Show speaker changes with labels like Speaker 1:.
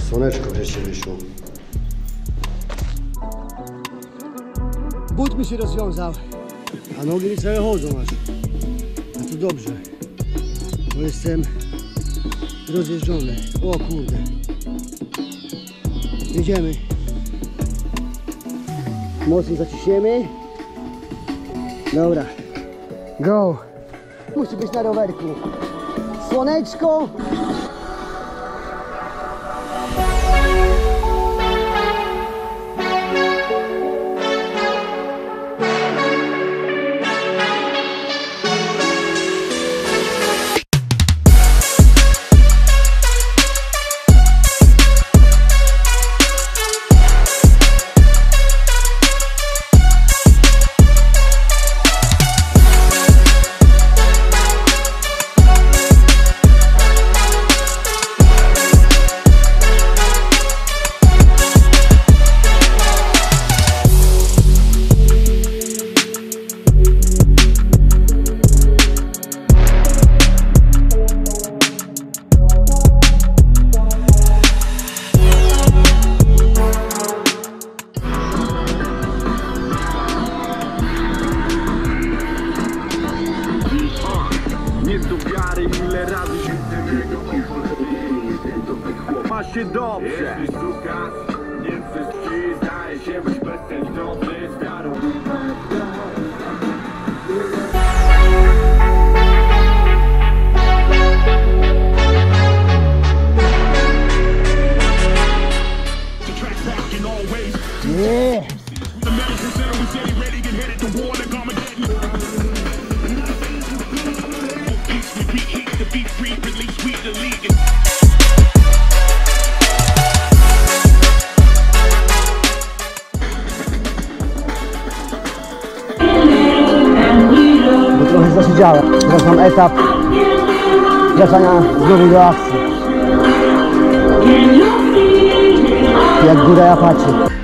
Speaker 1: Słoneczko wreszcie wyszło. But mi się rozwiązał, a nogi mi całe chodzą aż. A to dobrze, bo jestem rozjeżdżony. O kurde. Jedziemy. Mocno zaciśniemy. Dobra. Go. Musi być na rowerku. Słoneczko.
Speaker 2: Masz się dobrze. Jesteś suka, nie chcesz ci, zdaje się być bezsensowny z wiarą.
Speaker 1: Nie. Bo trochę zasiedziałem. Teraz mam etap wracania znowu do akcji. Jak góra ja patrzę.